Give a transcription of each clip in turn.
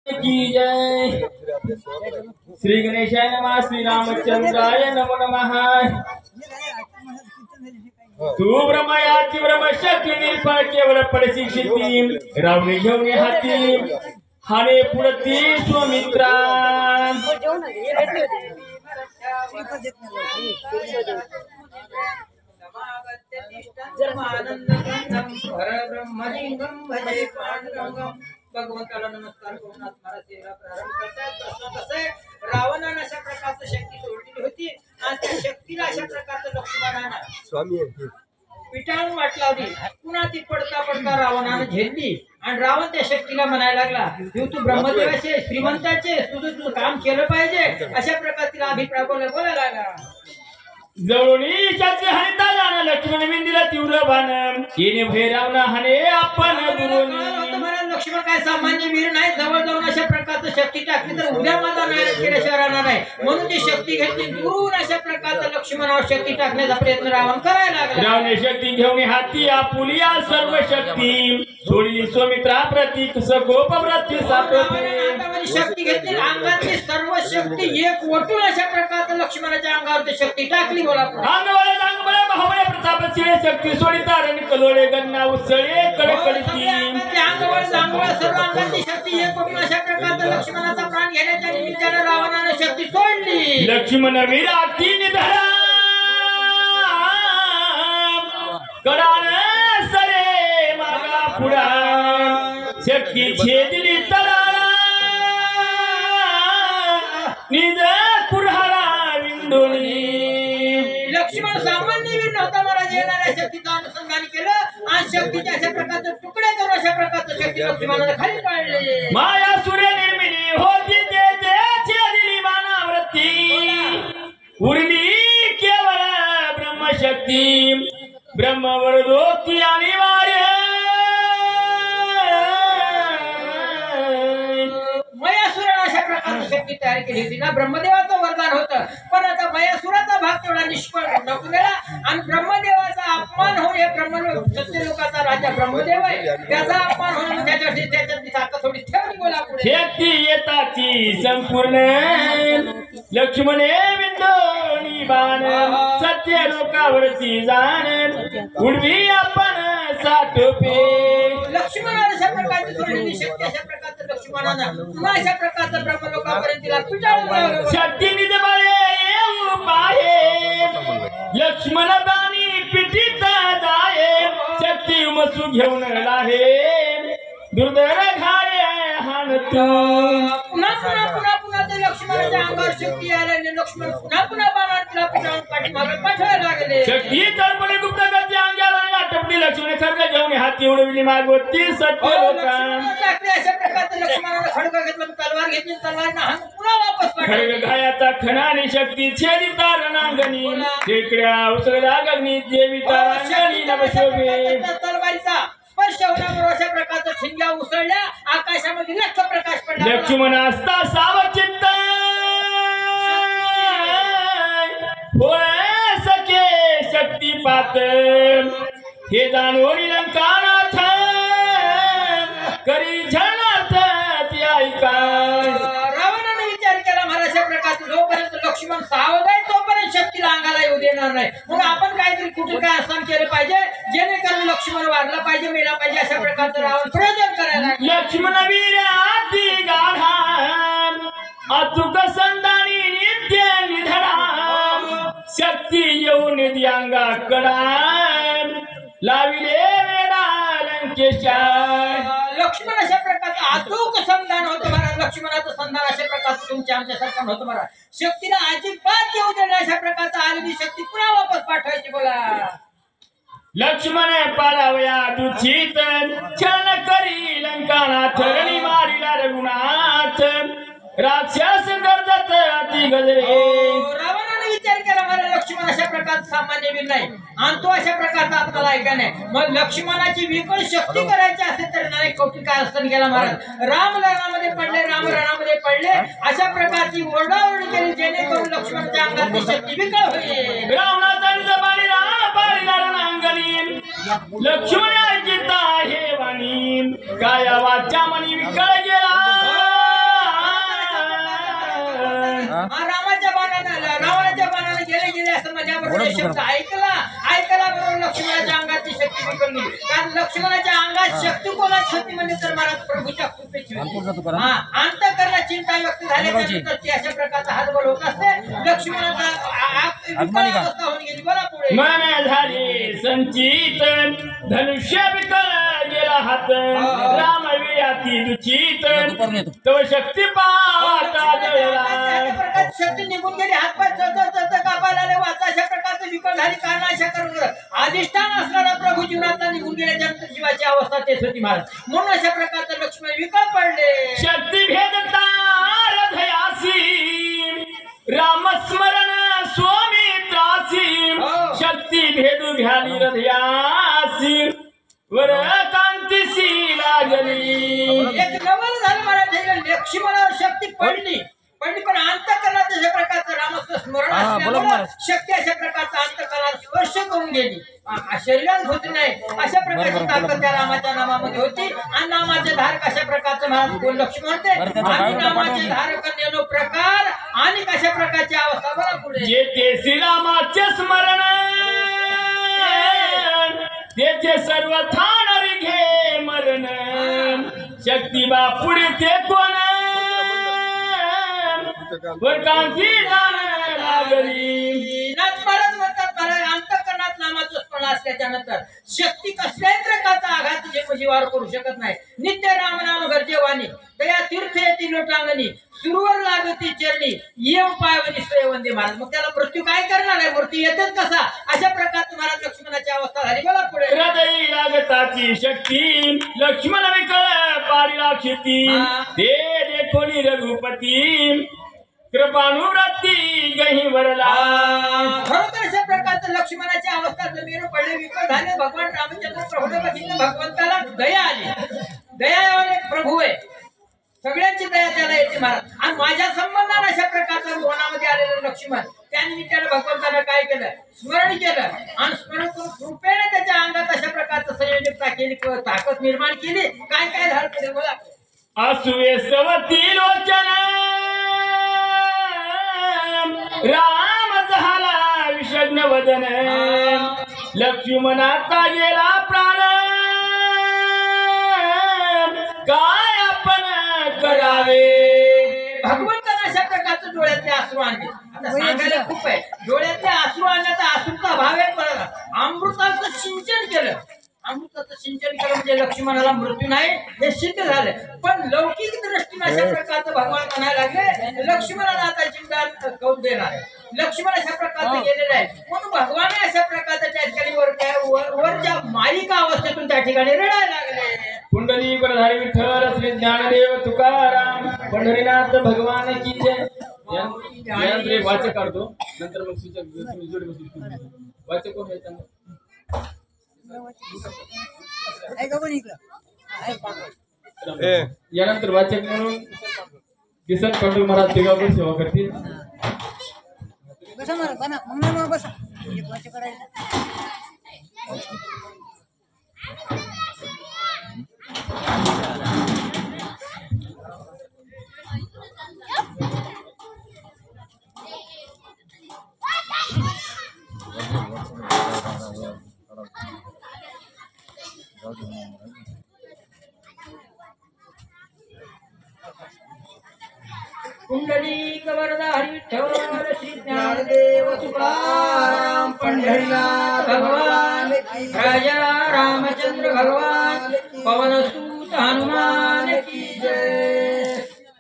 की जय। श्री गणेशाय नमः। श्री रामचंद्राय नमो नमः। तू ब्रह्मयाची ब्रह्मशक्ती निर्फळ केवळ पडशी शिती रावणी घेऊन हाती हाने पुढती सुमित्रा भगवंताला नमस्कार करून आत्माला सेवा प्रारंभ करतात. प्रश्न कसं आहे, रावणाने अशा प्रकारची शक्ती सोडलेली होती आणि त्या शक्तीला अशा प्रकारचं लक्ष्मणानं स्वामी पिटाळून वाटला होती. पुन्हा ती पडता पडता रावणानं झेलली आणि रावण त्या शक्तीला म्हणायला लागला, तू ब्रह्मदेवाचे श्रीमंताचे तुझं काम केलं पाहिजे अशा प्रकारे तिला अभिप्राय बोलायला लागला. जवळूनी त्याचे हरिता जाण लक्ष्मण विंदीला तीव्र भान येणे भय रावण हाने आपण गुरुनी. लक्ष्मण काय सामान्य वीर नाही, जवळ जाऊन अशा प्रकारचं शक्ती टाकली तर उद्या माझा नायक केल्याशिवाय राहणार नाही. म्हणून ती शक्ती घेतली, दूर अशा प्रकारचं लक्ष्मणावर शक्ती टाकण्याचा प्रयत्न रावण करायला लागला. रावणे शक्ती घेऊन हाती आपुलिया सर्व शक्ती सोडली सुमित्रा प्रतीक सकोप व्रती सापडली. शक्ती घेतली, अंगातली सर्व शक्ती एक वटून अशा प्रकारचं लक्ष्मणाच्या अंगावर शक्ती टाकली. बोला अंगवळे अंगवळे महाबळे प्रताप शिळे शक्ती सोडी तारण कलोळे गन्ना उसळे कडकडती. अंगवळ सर्व अंगाची शक्ती एक वटून अशा प्रकारचं लक्ष्मणाचा प्राण घेण्याच्या निमित्ताने रावणाने शक्ती सोडली. लक्ष्मण विराटी निधरा कडान सरे मागा पुढा शक्ती छेदली तळाला निज कुऱ्हाडा विंडोळी. लक्ष्मण सामान्य वीर नव्हता, महाराज येणाऱ्या शक्तीचं अनुसंधान केलं आणि शक्तीच्या अशा प्रकारचे तुकडे करून अशा प्रकारचं शक्ती लक्ष्मणाने खाली पाडले. माया सूर्य निर्मिनी होती ते छेदली मानावृत्ती उरली केवळ ब्रह्मशक्ती ब्रह्मवरदोक्ती अनिवार्य. मयासुराने अशा प्रकारची शक्ती तयार केली होती ना, ब्रह्मदेवाचं वरदान होतं. पण आता मयासुराचा भाग तेवढा निष्फळ नको गेला आणि ब्रह्मदेवाचा अपमान होऊन हे सत्यलोकाचा राजा ब्रह्मदेव आहे त्याचा अपमान होऊन त्याच्यातली ताकद थोडी ठेवली. बोला पुढे. शक्ती येताची संपूर्ण लक्ष्मणे विंदोनी बाण सत्य लोकावरती जाण उडवी आपण साठोपे. लक्ष्मणाने अशा प्रकारची सोडलेली शक्ती अशा प्रकारचं लक्ष्मणानं पुन्हा अशा प्रकारचं ब्रह्मलोकापर्यंत तिला पिटाळून लावलं. शक्ती निजबळे येऊ पाहे लक्ष्मण दानी पिटीत जाये शक्ती मसू घेऊन लाहे दुर्धर घाये हाणतो. पुन्हा पुन्हा पुन्हा पुन्हा ते लक्ष्मणाच्या अंगावर शक्ती आल्याने लक्ष्मण पुन्हा पुन्हा बाणात तिला पिटाळून पाठीमागे पाठवायला लागले. शक्ती तर्पणे गुप्त गती अंगाला टपली लक्ष्मण खडग घेऊन हाती उडविली मागवती सत्य लोका. अशा प्रकारचं लक्ष्मणाने खडग घेतलं, तलवार घेतली, तलवार पुन्हा वापस खडग घायाचा खणाने शक्ती छेदिता रणांगणी टेकड्या उसळल्या गगनी देवीता रंगणी नवशोभे. तलवारीचा स्पर्श होण्याबरोबर अशा प्रकारचं ठिंग्या उसळल्या, आकाशामध्ये लक्ष प्रकाश पडला. लक्ष्मण असता सावचित्त होय सखे शक्तीपात हे जाणून लंकानाथ करी झणार्थ ती ऐका. रावणाने विचार केला, मला अशा प्रकारचं जोपर्यंत लक्ष्मण सावध आहे तोपर्यंत शक्तीला अंगाला येऊ देणार नाही. मग आपण काहीतरी कुठे काय आसन केलं पाहिजे जेणेकरून लक्ष्मण वाढला पाहिजे, मेला पाहिजे अशा प्रकारचं रावण प्रयोजन करायला. लक्ष्मण वीर अति गाढा अचूक संदानी नित्य निधडा शक्ती येऊन अंगा कडा लाविले वेडा लंकेशा. लक्ष्मण अशा प्रकारचं अचूक संधान होतं महाराज. लक्ष्मणाचं संधान अशा प्रकारचं तुमच्या आमच्यासारखं होतं महाराज. शक्तीला अजिबात येऊ देणं अशा प्रकारचं आलेली शक्ती पुन्हा वापस पाठवायची. बोला. लक्ष्मण पाडावया दुचित छळ करी लंकानाथ रणी मारिला रघुनाथ राक्षस गर्जत अति गजरे. रावणाने विचार केला, मला लक्ष्मण अशा प्रकारचा सामान्य वीर नाही आणि तो अशा प्रकारचा आपल्याला ऐका नाही. मग लक्ष्मणाची विकळ शक्ती करायची असेल तर नाही कौतिक काय असताना गेला महाराज. राम रणामध्ये पडले, राम रणामध्ये पडले अशा प्रकारची ओरडाओरडी केली जेणेकरून लक्ष्मणाच्या अंगातली शक्ती विकळ होईल. रावणाचा निजबाळीला बाळीला रणांगणी लक्ष्मण ऐकिता हे वाणी काय वाच्या मनी विकळ गेला. त्यांचं ऐकला बरोबर लक्ष्मणाच्या अंगाची शक्ती विकून गेली. कारण लक्ष्मणाच्या अंगात शक्ती कोणाची होती म्हणजे तर महाराज प्रभूच्या कृपेची होती. हा अंतःकरणात चिंता व्यक्त झाल्यानंतर ती अशा प्रकारचा हातबल होत असते. लक्ष्मणाचा अवस्था होऊन गेली. बोला पुढे. मन झाली संचित धनुष्य विकल गेला हात राम वियाती दुचित तव शक्ती पाहता जळला. शक्ती निघून गेली. हातपाय चढ कापायला आले. वाचा अशा प्रकारचं विकल झाली. कारण अशा करून अधिष्ठान असणारा प्रभू जीवनातला निघून गेल्यानंतर जीवाची अवस्था तेच होती महाराज. म्हणून अशा प्रकारचं लक्ष्मण विकल पडले. शक्ती भेदता हृदयासी रामस्मरण स्वामी त्रासी शक्ती भेदू घ्याली हृदयासी वर कांतीसी लागली. एक नवल झालं मला. लक्ष्मणावर शक्ती पडली पण अंतःकरणात अशा प्रकारचं रामाचं स्मरण असल्यामुळे शक्ती अशा प्रकारचा अंतःकरणात स्पर्श करून गेली. शरीरात होती नाही. अशा प्रकारची ताकद त्या रामाच्या नामामध्ये होती. आणि नामाचे धारक अशा प्रकारचं महाराज कोण लक्ष्मण होते. आणि नामाचे धारक नेलो प्रकार आणि कशा प्रकारची अवस्था. बघा पुढे. जे ते श्रीरामाचे स्मरण त्याचे सर्व ठाणारी घे मरण शक्ती बा पुढे ते कोण वर कांती लागली. स्मरण म्हणतात महाराज. अंतःकरणात नामाचं स्मरण असल्याच्या नंतर शक्ती कसल्याही प्रकारचा आघात जीवावर करू शकत नाही. नित्य रामनाम गरजेवाणी दया तीर्थ येती लोटांगणी सुरवर लागती चरणी येव पायवनी श्रेयवंदे महाराज. मग त्याला मृत्यू काय करणार आहे. मृत्यू येतेच कसा. अशा प्रकारचं महाराज लक्ष्मणाची अवस्था झाली. बघा पुढे. हृदय लागताची शक्ती लक्ष्मण विकल पारिला क्षिती दे दे कोणी रघुपती कृपानुवृत्ती गही वरला. खरोखर अशा प्रकारचं लक्ष्मणाची अवस्था जमिनीवर पडले विकल झाले. भगवान रामचंद्र प्रभूने बघितलं. भगवंताला दया आली. दया एक प्रभू आहे. सगळ्यांची दया त्याला येते महाराज. आणि माझ्या संबंधाने अशा प्रकारचं मनामध्ये आलेलं लक्ष्मण त्यांनी त्याला भगवंतानं काय केलं स्मरण केलं. आणि स्मरण करून कृपेने त्याच्या अंगात अशा प्रकारचं संयोजकता केली. ताकद निर्माण केली. काय काय झालं ते बोला. असुवे सवती लोचन राम झाला विषग्न वदन लक्ष्मणाचा गेला प्राण काय आपण करावे. भगवंतानं अशा प्रकारचं डोळ्यातले अश्रू आणले. आता सांगायला खूप आहे. डोळ्यातले अश्रू आणण्याचा अश्रूचा भाव आहे. परत अमृताचं सिंचन केलं. अमृताचं सिंचन केलं म्हणजे लक्ष्मणाला मृत्यू नाही हे सिद्ध झालं. पण लौकिक दृष्टीने अशा प्रकारचं भगवान म्हणायला लागले लक्ष्मणाला आता चिंता कौत देणार आहे. लक्ष्मण अशा प्रकारचं गेलेलं आहे. म्हणून भगवान अशा प्रकारचं त्या ठिकाणी वरच्या माईका अवस्थेतून त्या ठिकाणी रडायला लागले. कुंडली प्रधारी विठ्ठल श्री ज्ञानदेव तुकाराम पंढरीनाथ भगवान की जय. वाचक काढतो नंतर मग वाचक कोण यानंतर वाचक म्हणून किसन पंढरी महाराज देगावर सेवा करतील. कुंडलिक वरदा हरी विठ्ठल श्री ज्ञानदेव तुकाराम पंढरीनाथ भगवान राजा रामचंद्र भगवान पवनसुत हनुमान की जय.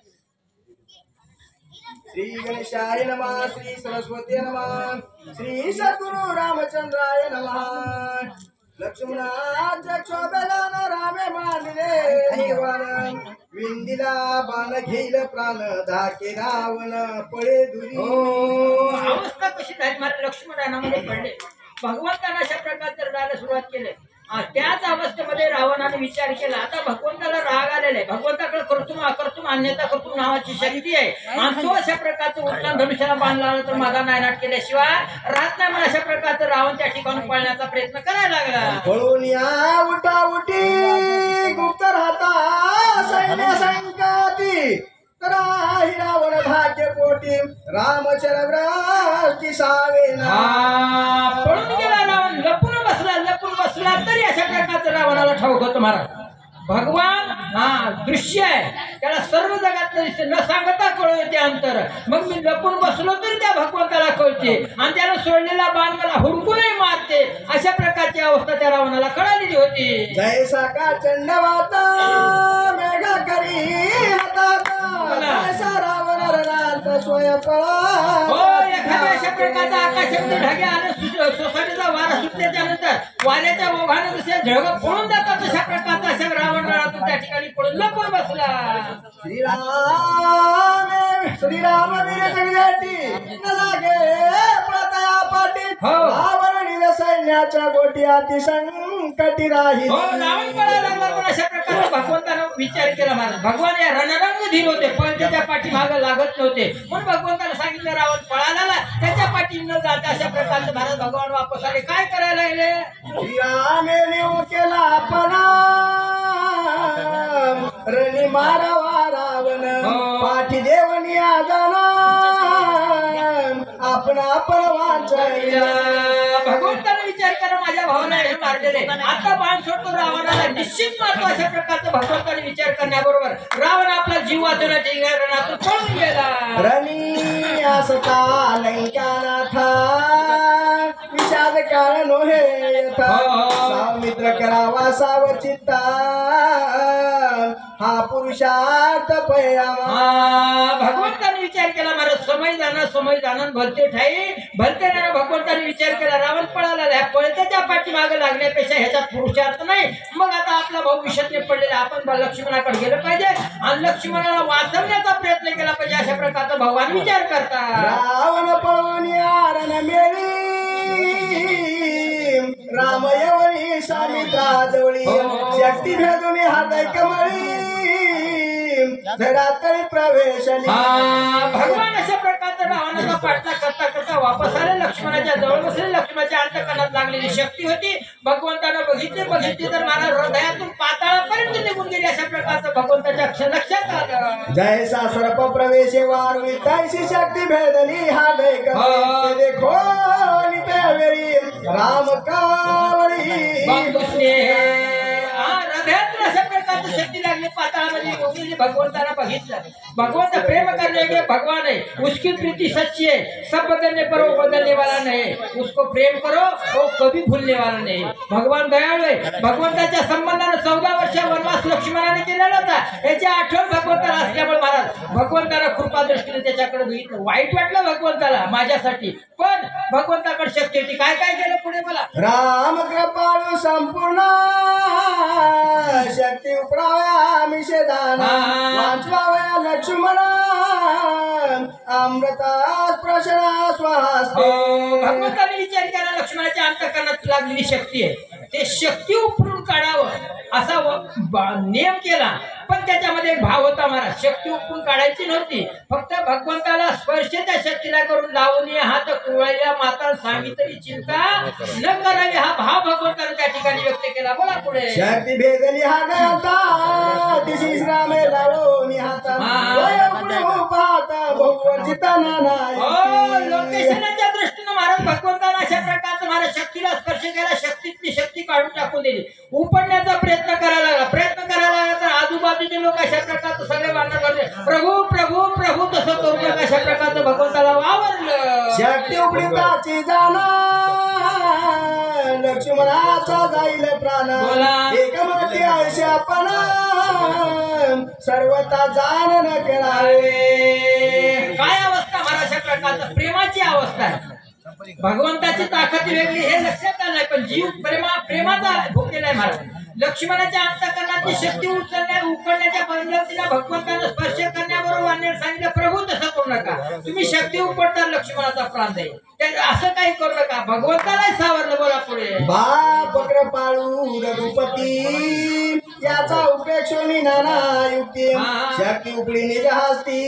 श्री गणेशाय नमः. श्री सरस्वती नमः. श्री सद्गुरु रामचंद्राय नमः. लक्ष्मणाच्या शोभेला रामे मानले निवारण विंदिला बाण घेईल प्राण धाके रावण पळे दुरी. अवस्था कशी झाली मला लक्ष्मणामध्ये पडले. भगवंतानं अशा प्रकारचं रडायला सुरुवात केली. त्याच अवस्थेमध्ये रावणाने विचार केला आता भगवंताला राग आलेला आहे. भगवंताकडे कर्तुम अकर्तुम अन्यथा कर्तुम नावाची शक्ती आहे. आणि तो अशा प्रकारचं उत्तम धनुष्याला बांधला आला तर माझा नायनाट केल्याशिवाय राहत नाही. मला अशा प्रकारचं रावण त्या ठिकाणी पळण्याचा प्रयत्न करायला लागला. पळून या उठा उठी गुप्त राहता सैन्य संकाती रावण भाग्य पोट पोटी रामचंद्र सावेना पळून गेला रावण, लपून बसला तरी अशा प्रकारचं रावणाला ठाऊक होतं महाराज. भगवान दृश्य आहे, त्याला सर्व जगात न सांगता कळते अंतर. मग मी लपून बसलो तरी त्या भगवंताला कळते आणि त्यानं सोडलेला बाण मला हुडकूनही मारते. अशा प्रकारची अवस्था त्या रावणाला कळालेली होती. जैसा का चंडवाता मेघा करी जैसा रावण रणांत स्वयंपळा. हो, एखाद्या अशा प्रकारचा आकाशामध्ये ढगे आले, सोसायटीचा वारा सुटल्याच्या नंतर वाऱ्याच्या ओघाने जसे ढग फोडून जातात तशा प्रकारचा अशा रावण रणातून त्या ठिकाणी पडून लपून बसला. श्रीराम वीर जगदेटी न लागे प्रतया पाटी. रावण सैन्याच्या गोटी अति संकटी राही. हो, रावण पळायला लागला, पण अशा प्रकारे भगवंतानं विचार केला महाराज. भगवान या रणरंग धीर होते, पण त्याच्या पाठीमागं लागत नव्हते. पण भगवंतानं सांगितलं रावण पळाला, त्याच्या पाठी न जाता अशा प्रकारचे महाराज भगवान वापस आले. काय करायला लागले? श्रीरामे नेऊ केला आपणा रणी मारावा रावण. पाठी देवनी आजाना आपण वाचल्या. भगवंताने विचार करा, माझ्या भावाला हे मारलेले, आता बाण सोडतो रावणाला निश्चित मारतो. अशा प्रकारचं भगवंताने विचार करण्याबरोबर रावण आपला जीव वाचवण्याच्या रणातून पळून गेला. रणी असता लंकानाथा विषाद काळ नोहे यथा. सामित्र करावा सावचित्ता हा पुरुषार्थ पयामा. भगवंताने विचार केला महाराज, समय जाणं भलते ठाई भलते नाही. भगवंताने विचार केला, रावण पळाला, पळत्याच्या पाठीमागे लागण्यापेक्षा ह्याच्यात पुरुषार्थ नाही. मग आता आपला भाऊ विषयात पडलेला, आपण लक्ष्मणाकडे गेलं पाहिजे आणि लक्ष्मणाला वाचवण्याचा प्रयत्न केला पाहिजे. अशा प्रकारचा भगवान विचार करतात. रावण पळून यारण मेली राम येवळी सामित्रा जवळी. शक्ती भेदून हात कमळी धरातळी प्रवेशली. भगवान अशा प्रकारचा रावणाचा पाठला करता करता वापस आले. लक्ष्मणाच्या जवळ बसले. लक्ष्मणाच्या अंतकरणात लागलेली शक्ती होती. भगवंतानं बघितली तर महाराज हृदयातून पाताळापर्यंत निघून गेली. अशा प्रकारचं भगवंताच्या लक्षात आलं. जैसा सर्प प्रवेश वारवी तैसी शक्ती भेदली हा देखो वेळी राम कावळी. हृदयातून अशा प्रकारची शक्ती लागली, पाताळामध्ये भगवंताला बघितलं. भगवंत प्रेम करने के भगवान है, उसकी प्रीति सच्ची है, सब बदलने पर वो बदलने वाला नहीं. उसको प्रेम करो, वो कभी भूलने वाला नहीं. भगवान दयाळू आहे. भगवंताच्या संबंधाने 14 वर्ष वनवास लक्ष्मणाने केलेला होता. याची आठवण भगवंताला असल्यामुळे महाराज भगवंताला कृपा दृष्टीने त्याच्याकडे बघितलं. वाईट वाटलं भगवंताला माझ्यासाठी, पण भगवंताकडे शक्ती होती. काय काय केलं पुढे मला? राम कृपाळू संपूर्ण शक्ती उपडाव्या निषेधाना वाचवाव्या लक्ष्मणा अमृता प्रशना स्वास्ते. भगवंताने विचार केला, लक्ष्मणाच्या अंतकरणात लागलेली शक्ती आहे, ते शक्ती उपडून काढावं असा नियम केला. पण त्याच्यामध्ये एक भाव होता महाराज, शक्ती उपडून काढायची नव्हती, फक्त भगवंताला स्पर्श त्या शक्तीला करून लावून हात कुळायला माता सांगितली चिंता न करावी, हा भाव भगवंताने त्या ठिकाणी व्यक्त केला. बोला पुढे. शक्ती भेदली हा गता तिशी श्रामे लावून हाता लोकेशनाच्या दृष्टीने महाराज भगवंताला अशा प्रकारचं महाराज शक्तीला स्पर्श केला, शक्तीतली शक्ती काढून टाकून दिली. उपडण्याचा प्रयत्न करायला लागला तर आजूबाजूचे लोक अशा प्रकारचं सगळे वाटणं करते, प्रभू प्रभू प्रभू तसं करू नका. अशा प्रकारचं भगवंताला वावरलं. शक्ती उपडीताची जाणा लक्ष्मणाचा जाईल प्राण. एकमती आयुष्यापणा सर्वता जाण न करावे. काय अवस्था महाराज, अशा प्रकारचं प्रेमाची अवस्था आहे. भगवंताची ताकद वेगळी हे लक्षात आलं नाही, पण जीव प्रेमाचा भोगलेला आहे महाराज. लक्ष्मणाच्या अंतकरणाची शक्ती उकडण्याच्या पद्धतीला भगवंतानं स्पर्श करण्याबरोबर सांगितलं, प्रभू तसं करू नका, तुम्ही शक्ती उपडता लक्ष्मणाचा प्राण जाईल, असं काही करू नका. भगवंताला सावरलं. बोला पुढे. बाप कृपाळू रघुपती याचा उपेक्षोनी नाना युक्ती. शक्ती उपडी निज हस्ती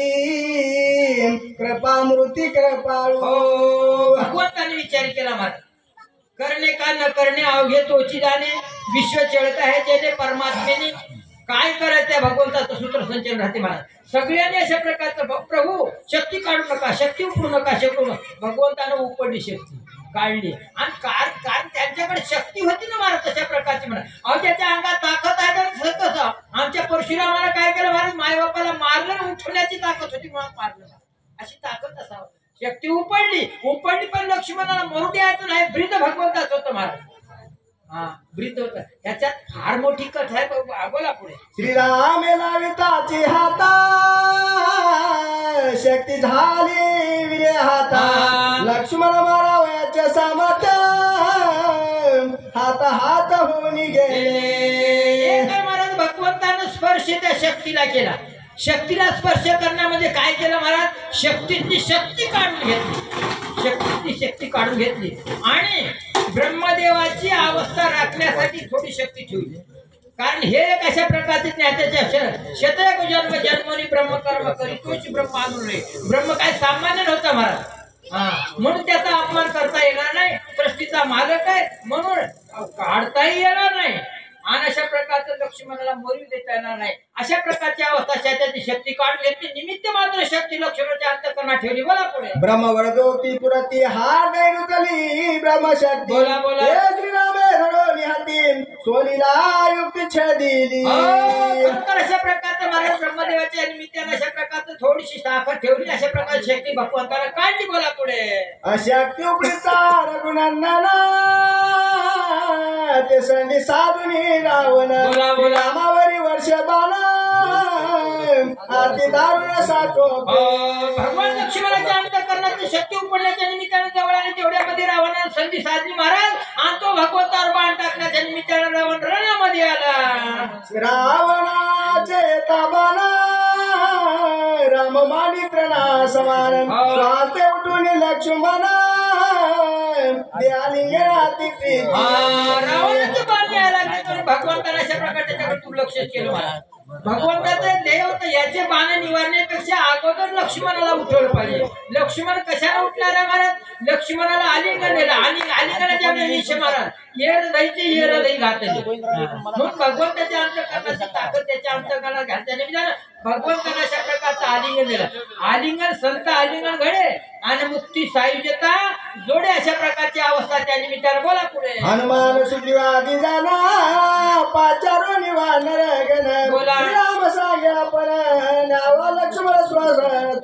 कृपामृती कृपाळू. भगवंताने विचार केला महाराज, करणे का न करणे अवघे तोची जाणे, विश्व चळत आहे जेणे परमात्मेने. काय करायचंय भगवंताचं सूत्रसंचलन राहते महाराज. सगळ्यांनी अशा प्रकारचं प्रभू शक्ती काढू नका, शक्ती उपडू नका, शकू नका. भगवंतानं उपडली शक्ती काढली आणि कारण त्यांच्याकडे शक्ती होती ना महाराज तशा प्रकारची म्हणा. अहो त्याच्या अंगात ताकद आहे तर कसं आमच्या परशुरामाला काय केलं महाराज, मायबापाला मारलं आणि उठवण्याची ताकद होती म्हणून मारलं. अशी ताकद असावं. शक्ती उपडली पण लक्ष्मणाला मरू द्यायचं नाही. ब्रीद भगवंताच होतं महाराज. हा ब्रीद होत. त्याच्यात फार मोठी कथा आहे. बोला पुढे. श्रीराम लाविताची हाता शक्ती झाली विरे हाता लक्ष्मण मारावयाच्या सामर्थ हात होऊन गेले. महाराज भगवंतानं स्पर्श त्या शक्तीला केला. शक्तीला स्पर्श करण्यामध्ये काय केलं महाराज, शक्तीची शक्ती काढून घेतली आणि ब्रह्मदेवाची अवस्था राखण्यासाठी थोडी शक्ती ठेवली. कारण हे एक अशा प्रकारचे त्याच्या शतक जन्म जन्मनी ब्रह्मकर्म करी तोच ब्रह्म आणून रे. ब्रह्म काय सामान्य नव्हता महाराज. म्हणून त्याचा अपमान करता येणार नाही. सृष्टीचा मालक आहे म्हणून काढताही येणार नाही आणि अशा प्रकारचं लक्ष्मणाला मरू देता येणार नाही. अशा प्रकारची अवस्था त्याची शक्ती काढून घेतली. निमित्त मात्र शक्ती लक्ष्मणाच्या अंतःकरणात ठेवली. बोला पुढे. ब्रह्मवरदोक्ती पुरती हार नैरुतली ब्रह्मशक्ती. बोला. श्रीरामे घडवली हाती सोनीला युक्ती छदिली. अशा प्रकारचं महाराज ब्रह्मदेवाच्या निमित्ताने अशा प्रकारचं थोडीशी साखर ठेवली. अशा प्रकारची शक्ती भगवंताला काढली. बोला पुढे. अशक्ती उपडीचा रघुनंदना ते संधी साधुनी रावण रामावरी वर्ष बाला अति दारुण सातो. भगवान लक्ष्मणाच्या अंतःकरणात शक्ती उपडण्याच्या निमित्ताने जवळ आले. तेवढ्यामध्ये रावणाने संधी साधली महाराज आणि तो भगवंतावर बाण टाकण्याच्या निमित्ताने रावण रणामध्ये आला. रावणाचे ताबाना राम मानित्रणा समान स्वाते उठून लक्ष्मण रावणाचं बाण मिळाला. भगवंताने अशा प्रकारे त्याच्याकडे दुर्लक्ष केलं महाराज. भगवंताचं देव होतं याचे बाण निवारण्यापेक्षा अगोदर लक्ष्मणाला उठवलं पाहिजे. लक्ष्मण कशाला उठणार आहे महाराज, लक्ष्मणाला आलिंगन दिलं आणि आलिंगनाच्या निश्चय महाराज येर दही घातली. म्हणून भगवंताच्या अंतःकरणाची ताकद त्याच्या अंतःकरणात घालण्याने भगवंताने अशा प्रकारचं आलिंगन दिलं. आलिंगन संत आलिंगन घडे आणि मुक्ती सायुज्यता जोडे अशा प्रकारची अवस्था त्या निमित्ताने. बोला पुढे. हनुमान सुग्रीवादी जाना पाचारो निवानर गण बोला. राम सांग्या पर नावा लक्ष्मण श्वास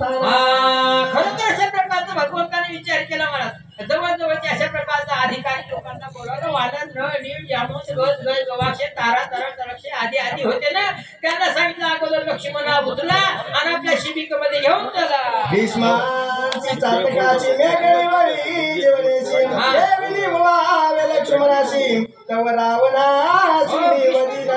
खरं तर अशा प्रकारचा भगवंताने विचार केला महाराज. जवळजवळच्या अशा प्रकारचा अधिकारी लोकांना बोलावलं. वादन नीळ यामोस गज गज गवाक्षे तारा तरळ तरक्षे आदी होते ना, त्यांना सांगितलं अगोदर लक्ष्मणा उतरला आणि आपल्या शिबिकेमध्ये घेऊन चला. भीष्माची चातकाची मेघवळी जीवनेशी देवनी वावे लक्ष्मणाशी तव रावणाची निवदिना.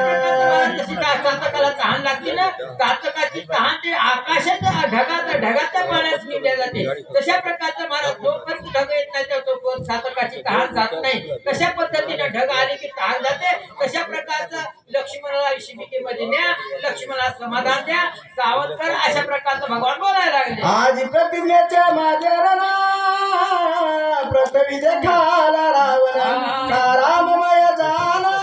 चातकाला तहान लागते ना, चातकाची तहान ते आकाशात ढगात पाण्यात निघल्या जाते. तशा प्रकारचं महाराज जोपर्यंत ढग येत नाही तोपर्यंत चातकाची तहान जात नाही. तशा पद्धतीने ढग आले की तहान जाते. तशा प्रकारचं लक्ष्मणाला शिबिकेमध्ये न्या, लक्ष्मणाला समाधान द्या, सावध. अशा प्रकारचं भगवान बोलायला लागले. आज प्रतिज्ञेच्या माजरणा प्रथवी देखाला रावणा राममय जाना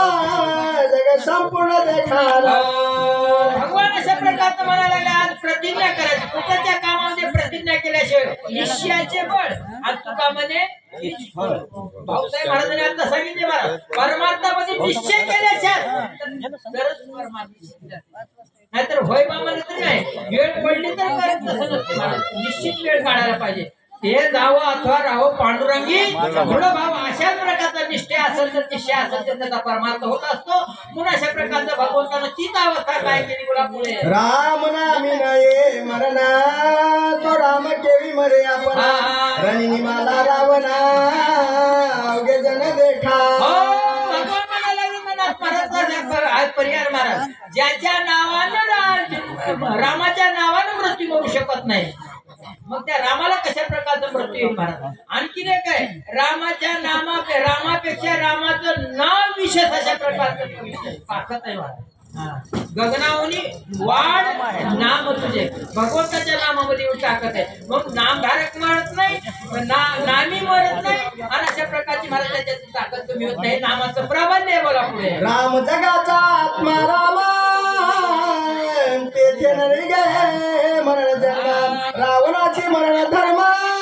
जग संपूर्ण देखाला. भगवान अशा प्रकारचं म्हणायला लागले आज प्रतिज्ञा करायची. कुठल्या कामामध्ये प्रतिज्ञा केल्याशिवाय निश्चयाचे बळ आणि तुकामध्ये भाऊसाहेब महाराजांनी आता सांगितले महाराज परमार्थामध्ये निश्चय केल्याशिवाय तरच परमार्थ. नाहीतर होय मामाला तरी नाही, वेळ पडली तर करत नसं नसते महाराज. निश्चित वेळ काढायला पाहिजे. ते जावं अथवा राहो पांडुरंगी थोडं भाव अशाच प्रकारचा निश्चय असेल तर निश्चय असेल तर त्याचा परमार्थ होत असतो. म्हणून अशा प्रकारचं भगवंतानं तीच अवस्था काय केली. बोला पुढे. राम नामी नये मरणा तो राम केवी मरे आपण रणिनी मला रावणा अवघे जण देखा. भगवान म्हणाला मनात परिहार महाराज ज्याच्या नावानं रामाच्या नावानं मृत्यू करू शकत नाही मग त्या रामाला कशा प्रकारचा मृत्यू येईल महाराज. आणखीन एक आहे रामाच्या रामापेक्षा रामाचं नाव विशेष अशा प्रकारचं ताकद आहे महाराज. गगनावनी वाढ नाम तुझे, भगवंताच्या नामामध्ये एवढी ताकद आहे. मग नामधारक मरत नाही, नामी मरत नाही, आणि अशा प्रकारची मला त्याच्यात ताकद कमी होत नाही. नामाचं प्राबल्य आहे. बोला पुढे. राम जगाचा आत्मा रामा तेथे नरे गे मरण जन्म रावणाची मरण धर्म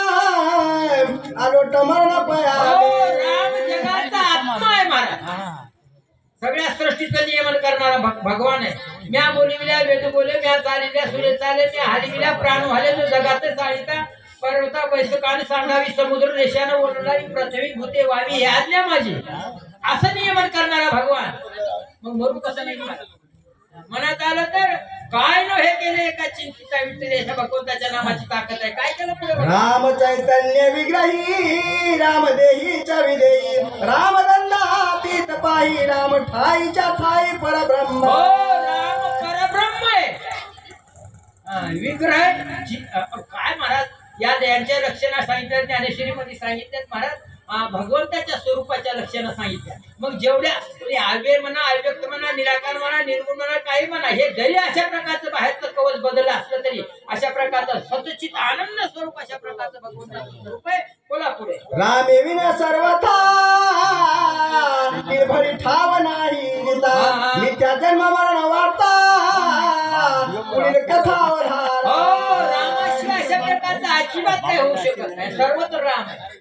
आलोट मरण पया. राम जगाचा आत्मा आहे महाराज. सगळ्या सृष्टीचं नियमन करणारा भगवान आहे. म्या बोलिविल्या वेद बोले, म्या चालिल्या सुरे चाले, म्या हालिविल्या प्राण हाले, जो जगात चालिता पर्वता बैसकान सांगावी समुद्र देशानं ओढलावी पृथ्वी भूते वावी हे आज्ञा माझी, असं नियमन करणारा भगवान. मग मरू कसं नाही? मनात आलं तर काय नो हे केले एका चिंतिता विठ्ठल अशा भगवंताच्या नामाची ताकद आहे. काय केलं पुढे? राम चैतन्य विग्रही राम देहीच्या विदेही राम दंडातीत पाही राम ठाईच्या ठाई परब्रह्म. राम परब्रह्म आहे. विग्रह काय महाराज या यांच्या लक्षणा सांगितल्या, ज्ञानेश्वरीमध्ये सांगितल्यात महाराज. भगवंताच्या स्वरूपाच्या लक्षणं सांगितल्या. मग जेवढ्या अव्यय म्हणा, अव्यक्त म्हणा, निराकार म्हणा, निर्गुण म्हणा, काही म्हणा, हे जरी अशा प्रकारचं बाहेरचं कवच बदललं असलं तरी अशा प्रकारचं सतचित आनंद स्वरूप अशा प्रकारचं भगवंताचं स्वरूप आहे. बोला पुढे. रामे विना सर्वथा निर्भरी ठाव नाही नित्या जन्म मरण वार्ता पुढील कथावर रामाशिवाय अशा प्रकारचं अजिबात काही होऊ शकत नाही. सर्वत्र राम आहे.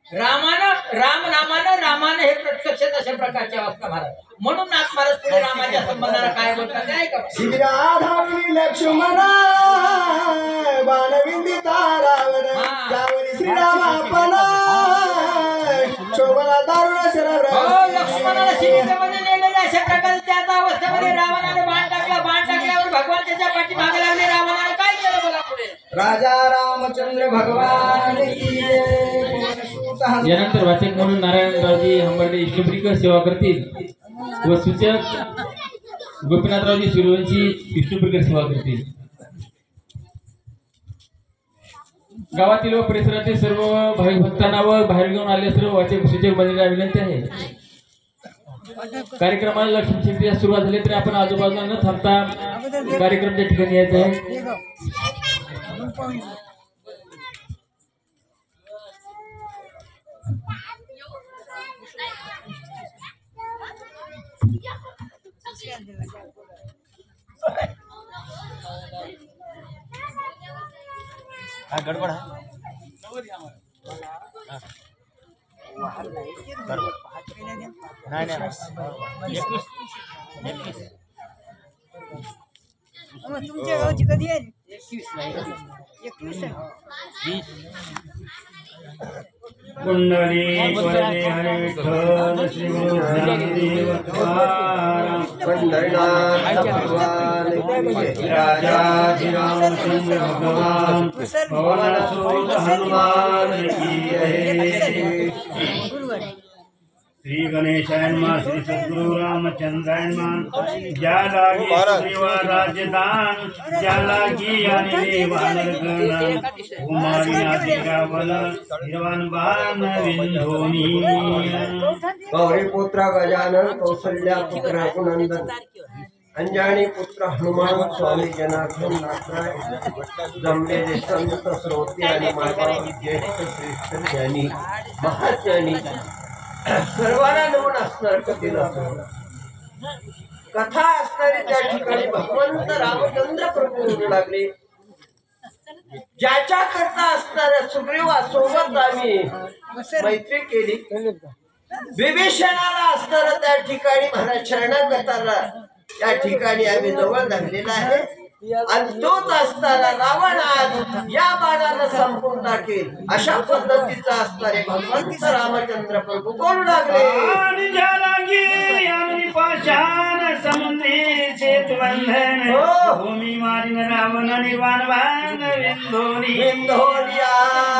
रामानं हे प्रत्यक्षात अशा प्रकारची अवस्था महाराज. म्हणून नाथ महाराज पुढे रामाच्या संबंधाला काय बोलतात ते ऐका. श्रीराधावी लक्ष्मण बाणविंदिता रावण त्यावरी श्रीराम आपण शोभला दारुण शरर. लक्ष्मणाला सीतेमध्ये नेलेल्या अशा प्रकारच्या त्याच अवस्थेमध्ये रावणाने बाण टाकल्यावर भगवान त्याच्या पाठीमागे लागले. रावणाने काय केलं? बोला पुढे. राजा रामचंद्र भगवान की जय. यानंतर वाचक म्हणून नारायणरावजी हंबर्डे इष्टप्रिकर सेवा करतील व सूचक गोपीनाथरावजी सूर्यवंशी इष्टप्रिकर सेवा करतील. गावातील व परिसरातील सर्व भाविक भक्तांना व बाहेर घेऊन आले सर्व वाचक सूचक बनलेल्या विनंती आहे. कार्यक्रमाला लक्ष्मी सुरुवात झाली तरी आपण आजूबाजूला न थांबता कार्यक्रमाच्या ठिकाणी यायचं आहे. गडबड है तुमच्या गावची कधी आहे? 21 कुंडली वरदे हरे विठ्ठल श्री गुरु ज्ञानदेव तुकाराम पंढरीनाथ भगवान की जय. राजाधिरामचंद्र भगवान पवनसुत हनुमान की जय. श्री गणेशाय नमः. श्री सद्गुरु रामचंद्राय नमः. ज्या लागी देवा राजदान ज्या लागी आणि वानरगण कुमारी आदी रावण हिरवान बाण विंधोनी. गौरी पुत्र गजानन कौसल्या पुत्र रघुनंदन अंजनी पुत्र हनुमान स्वामी जनार्दन नाथराय जमलेले संत श्रोते आणि माता ज्येष्ठ श्रेष्ठ ज्ञानी महाज्ञानी सर्वांना नमन असणार. कथेला कथा असणारी त्या ठिकाणी भगवंत रामचंद्र प्रभू होऊ लागले. ज्याच्या करता असणाऱ्या सुग्रीवासोबत आम्ही मैत्री केली. विभीषणाला असणारा त्या ठिकाणी महाराज शरणागताला त्या ठिकाणी आम्ही जवळ धरलेला आहे. आणि तोच असताना रावण आज या बाणाला संपून टाकेल अशा पद्धतीचा असणारे भगवंत रामचंद्र प्रभू बोलू लागले. समुद्री सेतुबंधन भूमी मारिन रावण निर्वाण बाण विंधोनिया.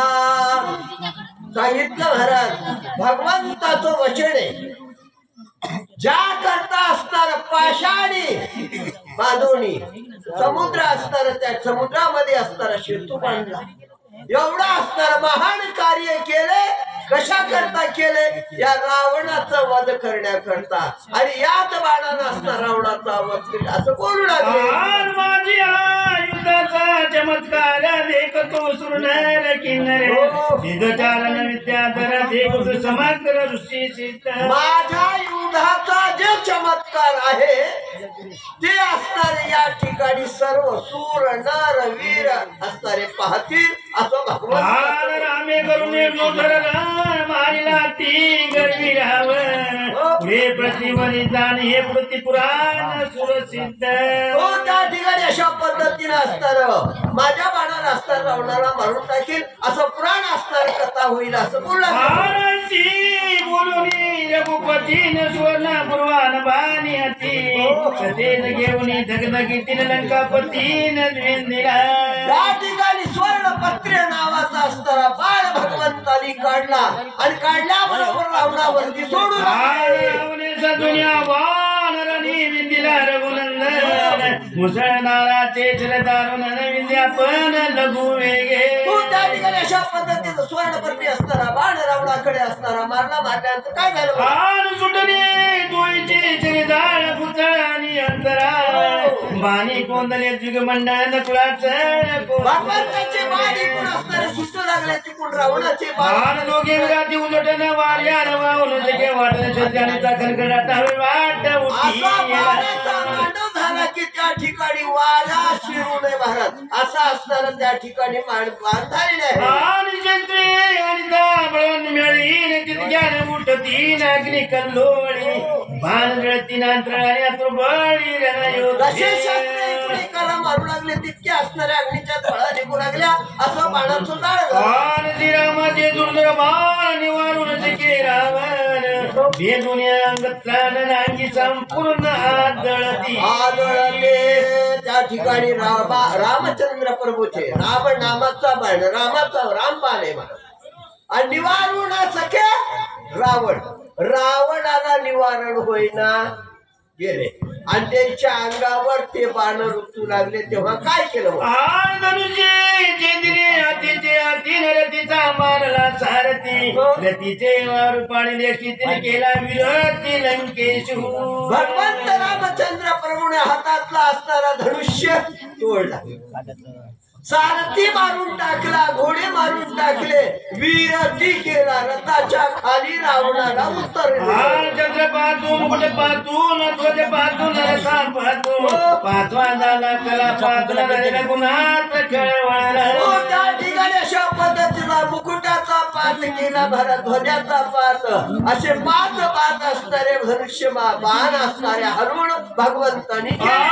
सांगितलं महाराज भगवंताचं वचन आहे. ज्या करता असणार पाषाणी बांधोणी समुद्र असणार त्या समुद्रामध्ये असणारा सेतू बांधला. एवढा असणार महान कार्य केले कशा करता केले या रावणाचा वध करण्याकरता आणि याच बाणानं असणार रावणाचा वध केला असं बोलू लागले माझी युद्धाचा चमत्कार देखतो सुरनर किन्नरे सिद्ध चालन विद्याधर देखतो समग्र ऋषी सिद्ध माझ्या युद्धाचा जे चमत्कार आहे ते असणारे या ठिकाणी सर्व सूर नर वीर असणारे पाहतील असं भगवान रामे करुणे मारिला ती गर्वी राव पुढे प्रतिवनिदान हे प्रतिपुराण सुरसिद्ध हो त्या ठिकाणी अशा पद्धतीने असणार माझ्या बाणाला असणार रावणाला मारून टाकील असं पुराण असणार कथा होईल असं बोलला बोलून रघुपतीन सुवर्ण पूर्वान बाणी अति सतेन घेऊन धगधगीतील लंकापतीन त्या ठिकाणी स्वर्ण पत्रे नावाचा असणारा बाळ भगवंतानी काढला आणि काढल्याबरोबर रावणावरती सोडून दुनिया वानरणी विंदिला रघुनंदन मुसळणाराचे दारुण विद्यापन लघु वेगे त्या ठिकाणी अशा पद्धतीचं स्वर्णपत्री असणारा बाण रावणाकडे असणारा मारल्यानंतर काय झालं सुटले दोईचे चिरदाळ पुतळ आणि अंतरा बाणी कोंदले जुगमंडळ नकुळाचं भगवंताचे बाण इकडून असणारे सुटू लागले तिकडून रावणाचे बाण दोघे विराती उलटन वाऱ्या वाहून जगे वाटण शब्दानेचा खडखडाटा वाट मांडव झाला की त्या ठिकाणी वारा शिरू नये भारत असा असताना त्या ठिकाणी बाण झालेले आहे उठतीन अग्नि कल्लोळी बाण जळतीन अंतराळी बळी जसे शस्त्र एकमेकाला मारू लागले तितके असणाऱ्या अग्नीच्या झळा निघू लागल्या असं बाणाचं जाळ श्रीरामाचे दुर्धर बाण निवारून जगे रावण भेदून अंगी संपूर्ण आदळती आदळते त्या ठिकाणी रामचंद्र प्रभूचे राम नामाचा बाण रामाचा रामबाण आहे आणि निवारून सखे रावणाला निवारण होईना गेले आणि त्यांच्या अंगावर ते बाण ऋतू लागले तेव्हा काय केलं मारला सारथी रतीचे वारू पाणी देखील केला विरती लंकेश भगवंत रामचंद्र प्रभूने हातातला असणारा धनुष्य तोडला सारथी मारून टाकला घोडे मारून टाकले वीरती केला रथाच्या खाली रावणाला उतरले चंद्र पाहतून कुठे पाहतून ध्वज पाहतून रसा पाहतून पाचवा झाला कला पाहतला रघुनाथ खेळवाला त्या ठिकाणी अशा पद्धतीला मुकुटाचा पात केला भरत ध्वजाचा पात असे पाच असणारे धनुष्य बाण असणारे हरुण भगवंतानी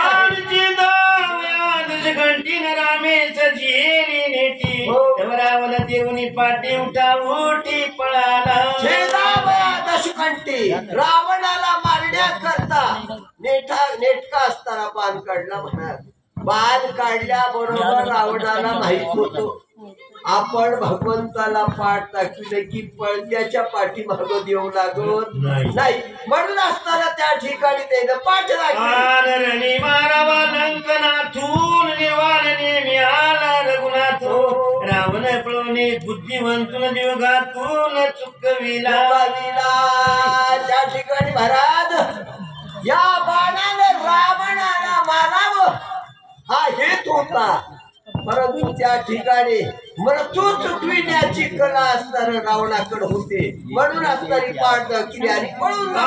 घंटीन रामेश जीनी नेटी रावण देऊनी पाठी उठा उठी पळाला दशकंठी रावणाला मारण्याकरता नेटका असताना बाण काढला म्हणाल बाण काढल्याबरोबर रावणाला माहित होतो आपण भगवंताला पाठ दाखविले की पळत्याच्या पाठीमाग देऊ लागत नाही म्हणून असताना त्या ठिकाणी त्यानं पाठ दाखवली मारावा लंकनाथून निवार नेमी आला रघुनाथ रावण पळवणे बुद्धिवंतून दिवगातून चुकविला त्या ठिकाणी महाराज या बाणाने रावणाला मारावं हा हेतू होता परंतु त्या ठिकाणी मृत्यू चुकविण्याची कला असणार रावणाकडे होते म्हणून असणारी पाठ केली आणि पळून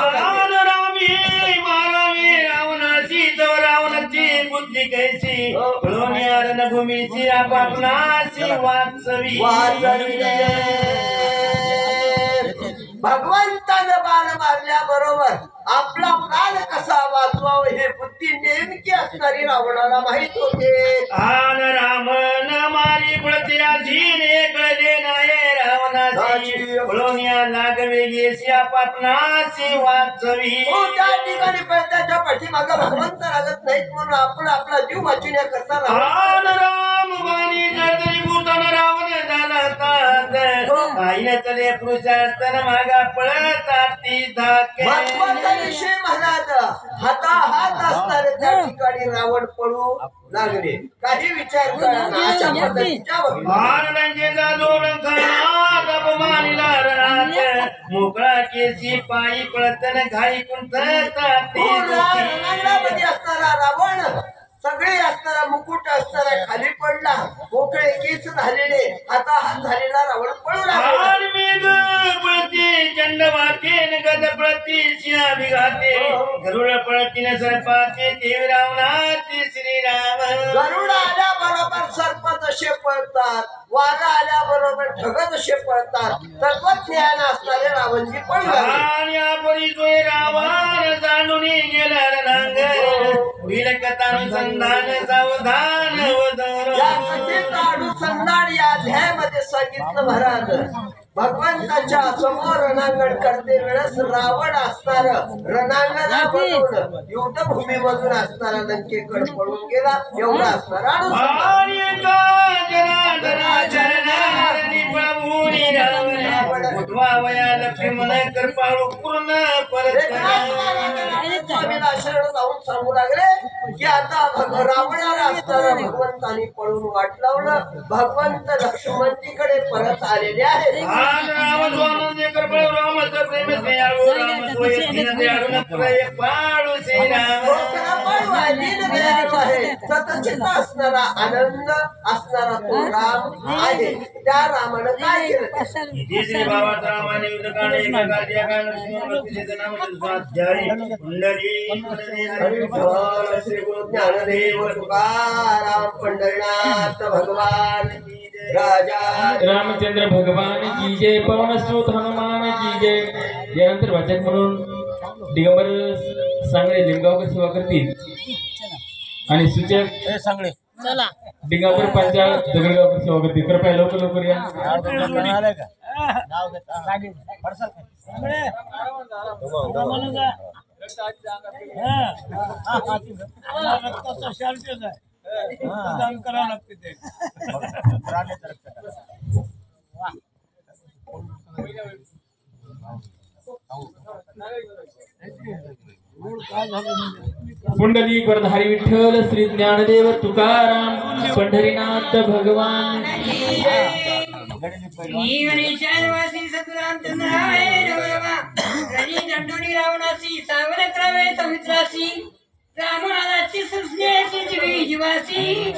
रावणाची तर रावणाची बुद्धी कैसी रणभूमीची आपापणाची वाचवी भगवंतानं बाण मारल्याबरोबर आपला प्राण कसा वाचवावं हे बुद्धी नेमकी असणारी रावणाला माहित होते आन रामन मारी प्रत्याधीने कळले नाही रावणाची पळवण्या लागवेगेशी आपापणाची वाचवी त्या ठिकाणी त्याच्या पाठीमाग भगवंत लागत नाहीत म्हणून आपण आपला जीव वाचवण्याकरता राम बाणी जर्दरी भूतान रावण झाला आईने ले पुरुषार्थन मागा पळतात ती धाके महत्वाचा विषय महाराज हाताहात असणारे त्या ठिकाणी रावण पळू लागले काही विचार करणार अशा पद्धतीच्या मानलंगेचा जोड खरनाथ अपमानिला रणात मोकळा केसी पायी पळतन घाई कुंठतात ती रणांगणामध्ये असणारा रावण सगळे असणारा मुकुट असणारा खाली पडला मोकळे केस झालेले हाताहात झालेला रावण पळू लागला चंड वाटे गद प्रती सिंहा विघाते गरुड पळतीन सर्पाचे देव रावणाचे श्रीराम गरुड आल्याबरोबर सर्प जसे पळतात वारा आल्याबरोबर ढग जसे पळतात तत्वज्ञान असणारे रावणजी पळू लागले आणि आपली जोय रावण जाणून गेला रणांग होईल कथानुसंधान सावधान या कथेचं अनुसंधान या अध्यायामध्ये सांगितलं महाराज भगवंताच्या समोर रणांगण करते वेळेस रावण असणार रणांगणामधून युद्धभूमीमधून असणारा लंकेकडे पळून गेला एवढा असणारा स्वामीला शरण जाऊन सांगू लागले की आता रावणाला असणारा भगवंतानी पळून वाट लावलं भगवंत लक्ष्मणजीकडे परत आलेले आहेत सतचित असणारा आनंद असणारा तो राम आहे त्या रामानं काय केलं श्री गुरु ज्ञानदेव तुकाराम पंढरीनाथ भगवान राजा रामचंद्र भगवान की जय पवनसुत हनुमान की जय यानंतर वाचक म्हणून दिगंबर सांगळे लिंगावकर सेवा करतील आणि सूचक सांगळे दिगंबर पंचाळ दगडगावकर सेवा करतील कृपया लवकर लवकर या करावं लागते ते पुंडलिक वरधारी विठ्ठल श्री ज्ञानदेव तुकाराम पंढरीनाथ भगवान रावणाची सावध करावे समुद्राशी रामाची सुस्नेहाची जीवी जीवाची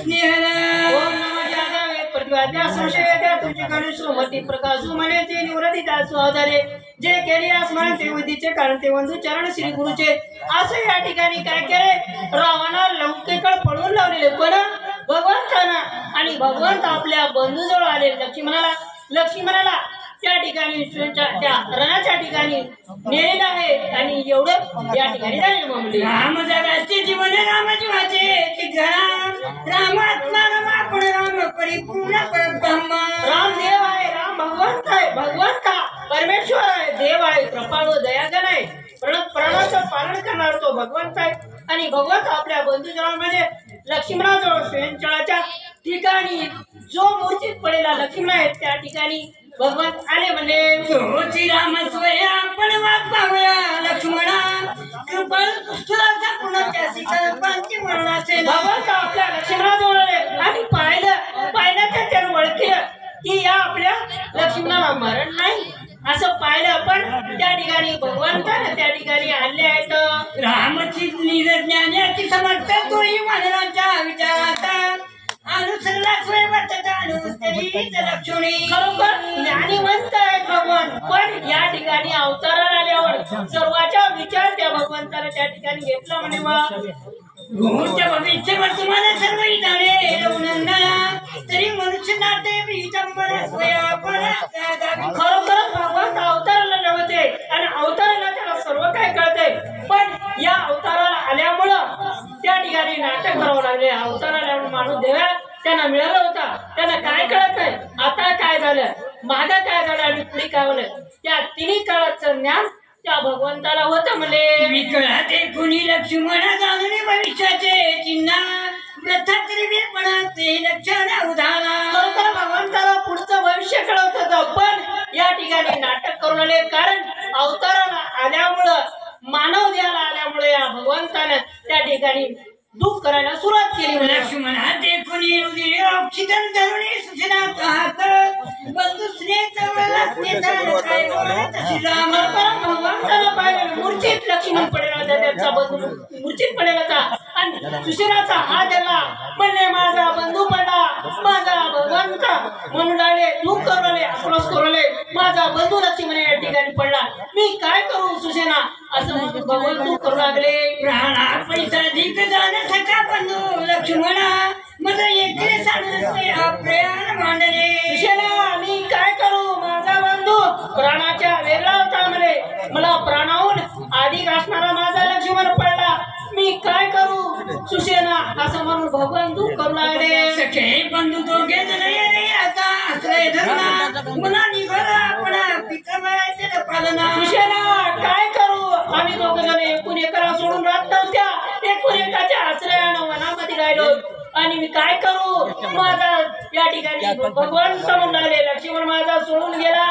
प्रतिभाद्या संशयद्या तुमच्याकडे सुमती प्रकाशू म्हणे ते निवृत्ती त्यासू आधारे जे केले स्मरण ते बुद्धीचे कारण ते वंधू चरण श्री गुरुचे असं या ठिकाणी काय केले रावणा लंकेकडे पळवून लावलेले पण भगवंतानं आणि भगवंत आपल्या बंधूजवळ आले लक्ष्मणाला त्या ठिकाणी त्या रणाच्या ठिकाणी नेलेलं आहे आणि एवढं या ठिकाणी झाले मामले राम जगाचे जीवन रामजीवाचे रामात्मा आपण राम परिपूर्ण परब्रह्म राम देव आहे राम भगवंत आहे भगवंत परमेश्वर आहे देव आहे कृपाळू दयागण आहे प्राणाचं पालन करणार तो भगवंत आहे आणि भगवंत आपल्या बंधूजवळ म्हणजे लक्ष्मणाजवळ स्वयंचळाच्या ठिकाणी जो मूर्तीत पडलेला लक्ष्मण आहे त्या ठिकाणी भगवंत आले म्हणजे राम स्वया आपण वाट पाहूया लक्ष्मणा कृपा दुष्टाचा कुणाच्यासी कल्पांची मरणाचे भगवंत आपल्या लक्ष्मणाजवळ आले आणि पाहिलं तर त्यानं ओळखलं की या आपल्या लक्ष्मणाला मरण नाही असं पाहिलं पण त्या ठिकाणी भगवंताने त्या ठिकाणी आणले आहेत रामची निरज्ञानाची समर्थ तोही मानवांच्या विचारात अनुसरला लक्ष्मी खरोखर ज्ञानीवंत आहे भगवान पण या ठिकाणी अवताराला आल्यावर सर्वांचा विचार त्या भगवंताला त्या ठिकाणी घेतला म्हणे भूमूच्या भविष्य वर्तमान सर्व तरी मनुष्य नाते खरोखर भगवंत अवताराला नव्हते आणि अवताराला त्याला सर्व काय कळते पण या अवताराला आल्यामुळं त्या ठिकाणी नाटक करावं लागले अवताराला माणूस देवा त्यांना मिळाला होता त्यांना काय कळत नाही आता काय झालं मागा काय झालं आणि पुढे काय झालं त्या तिन्ही काळाचं ज्ञान त्या भगवंताला होतं म्हणे विकळाते कुणी लक्ष्मण जाणून भविष्याचे चिन्ह लक्षण उदाहरण भगवंताला पुढचं भविष्य कळत होतं पण या ठिकाणी करून आले, कारण अवताराला आल्यामुळं मानव देहाला आल्यामुळे या भगवंताने त्या ठिकाणी दुःख करायला सुरुवात केली. लक्ष्मण हाते कोणी रुधिर ऑक्सिजन धरुणी सुचना पाहत बंधू स्नेह भगवंताला पाहिलं मूर्छित लक्ष्मण पडेल होता, त्याचा बंधू मूर्छित पडेल होता आणि सुशेनाचा हात दिला, म्हणले माझा बंधू पडला, माझा भगवंत म्हणून लागले, दुःख करू लागले, आक्रोश करू लागले, माझा बंधू लक्ष्मण या ठिकाणी पडला, मी काय करू सुशेना असं म्हणून भगवंत दुःख करू लागले. प्राणा पैसा अधिक जाण सका बंधू लक्ष्मणा मला एकले सांगते प्रयाण मांडले. सुशेना मी काय करू, माझा बंधू प्राणाच्या वेगळा होता, मला प्राणाहून अधिक असणारा माझा लक्ष्मण पडला, मी काय करू सुशेना असं म्हणून भगवान दुःख करू लागले. सखे बंधू दोघे जण रे आता आश्रय धरला मुला निघाला आपण पितृमायचे पालना. सुशेना काय करू, आम्ही दोघे जण एकूण एकाला सोडून राहत नव्हत्या, एकूण एकाच्या आश्रयानं वनामध्ये राहिलो आणि मी काय करू, माझा या ठिकाणी भगवान समोर लागले, लक्ष्मण माझा सोडून गेला.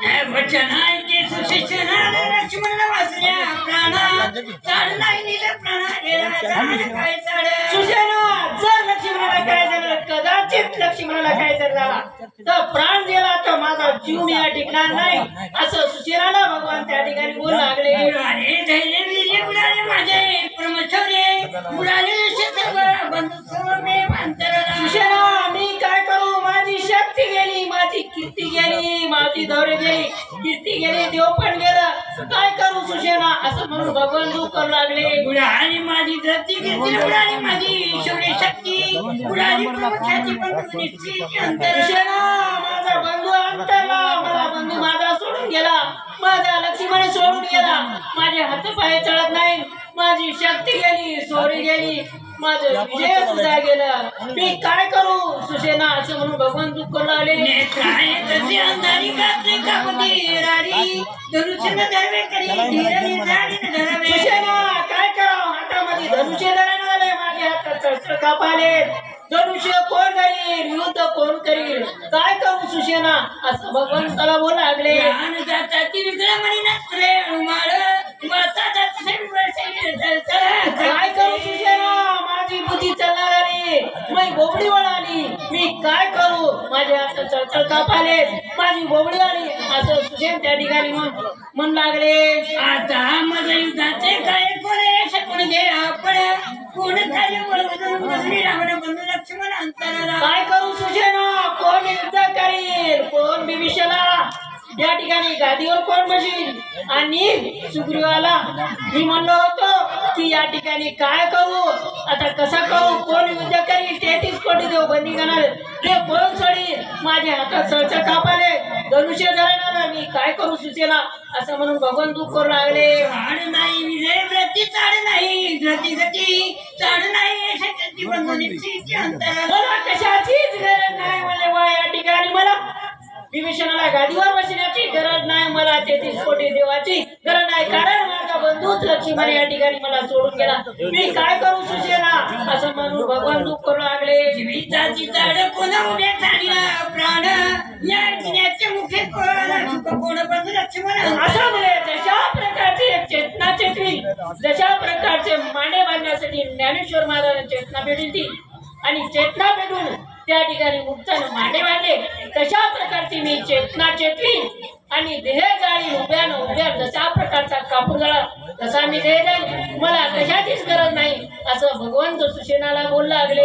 वचन ऐके सुशिक्षण लक्ष्मण वाचल्या प्राणा चाड नाही निले प्राणा गेला काय चाड. सुशेना जर लक्ष्मणाला काय झालं, कदाचित लक्ष्मणाला काय जर झाला तर प्राण गेला तर माझा जीव मी या टिकणार नाही असं सुशेनाला भगवान त्या ठिकाणी बोलू लागले. अरे धैर्य वीर्य उडाले माझे परमेश्वरे उडाले सर्व बंधू सर्व मे अंतरला. सुशेना मी काय करू, माझी शक्ती गेली, माझी कीर्ती गेली, माझी धैर्य गेली, कीर्ती गेली, देव पण गेलं, काय करू सुशेना असं म्हणून भगवान दुःख करू लागले. उडाली माझी धरती कीर्ती उडाली माझी ईश्वरी शक्ती उडाली प्रमुखाची बंधू निश्चित अंतर. सुशेना माझा बंधू अंतरला, मला बंधू माझा सोडून गेला, माझ्या लक्ष्मण सोडून गेला, माझे हात पाय चढत नाही, माझी शक्ती गेली, सोरी गेली, माझं विजय सुद्धा गेलं, मी काय करू सुशेना असं म्हणून भगवान दुःख करू लागले. नेत्राय तसे अंधारी कात्री कापती रारी धनुष्य धरवे करी धीर निर्धारी धरावे. सुशेना काय करावं, हातामध्ये धनुष्य धरण आले, माझे हात चळचळ कापाले, धनुष्य कोण करील, युद्ध कोण करील, काय करू सुशेना असं भगवंताला बोलू लागले. जाती विग्रह म्हणी नसरे उमाळ माता जात काय करू सुशेना, माझी बुद्धी चालणार आली, माझी बोबडी वळाली, मी काय करू, माझे हात चळचळ कापाले, माझी बोबडी आली असं सुशेन त्या ठिकाणी म्हण लागले. आता माझ्या युद्धाचे काय कोणे शकून घे आपण कोण कार्य वळवून रावण बंधू लक्ष्मण अंतराला. काय करू सुशेना, कोण युद्ध करील, कोण विभीषणाला या ठिकाणी गादीवर कोण बसील, आणि सुग्रीवाला मी म्हणलो होतो की या ठिकाणी काय करू, आता कसा करू, कोण युद्ध करील, 33 कोटी देव बंदी करणार, ते कोण सोडील, माझ्या हातात चळचळ कापाले, धनुष्य धरणार, मी काय करू सुशेना असं म्हणून भगवान दुःख करू लागले. चाड नाही विजय व्रती चाड नाही गती गती चाड नाही शक्ती बंधू निश्चित अंतराला. मला कशाचीच गरज नाही, मला या ठिकाणी मला विभीषणाला गादीवर बसण्याची गरज नाही, मला 33 कोटी देवाची गरज नाही, कारण माझा बंधूच लक्ष्मण या ठिकाणी मला सोडून गेला, मी काय करू सुशेना असं म्हणून भगवान दुःख करू लागले. जीविताची चाड कोण उभ्या झालीला प्राण या जिन्याचे मुखे कोण बंधू लक्ष्मण अशा मुले जशा प्रकारचे चेतना चेतवी, जशा प्रकारचे मांडे बांधण्यासाठी ज्ञानेश्वर महाराज चेतना भेटली आणि चेतना भेटून त्या ठिकाणी मुक्तानं मांडे बांधले, तशा प्रकारची मी चेतना चेतली आणि देह जाळी उभ्या जशा प्रकारचा कापूर जळा तसा मी देह जाईल, मला कशाचीच गरज नाही असं भगवंत सुशेनाला बोलू लागले.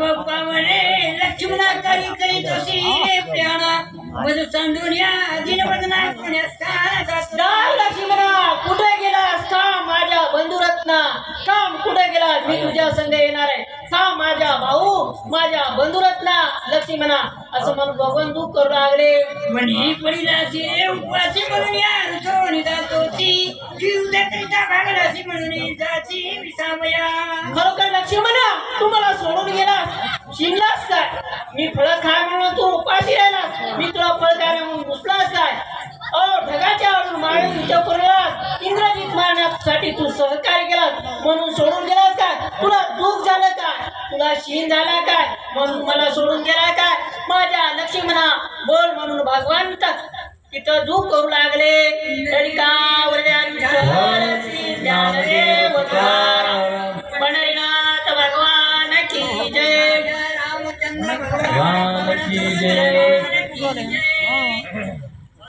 लक्ष्मणा करी करी दोषी रे प्राणा मज सांडून या दिनवदना पुण्यास लक्ष्मणा कुठे गेलास का, माझ्या बंधुरत्ना काम कुठे गेलास, मी तुझ्या संग येणार आहे का, माझ्या भाऊ माझ्या बंधुरत्ना लक्ष्मणा असं म्हणून भगवान दुःख करू लागले. म्हणी पडिलासी उपवासी म्हणून या ऋतोनी जातोची जीवदत्रिता भागलासी म्हणून जाची विसामया. खरोखर लक्ष्मणा तू मला सोडून गेलास, शिनलास काय, मी फळ खाय म्हणून तू उपाशी राहिलास, मी तुला फळ खाय म्हणून घुसलास काय, ढगाच्या आवडून माळे विचार करूयास, इंग्रजीत मारण्यासाठी तू सहकार्य केलास म्हणून सोडून गेलास काय, तुला दुःख झालं काय, तुला शीन झाला काय म्हणून मला सोडून गेला काय, माझ्या लक्ष्मणा बोल म्हणून भगवंत तिथं इतकं दुःख करू लागले तरी का वरदान विठ्ठल श्री ज्ञानदेव तुकाराम पंढरीनाथ भगवान की जय रामचंद्र भगवान की जय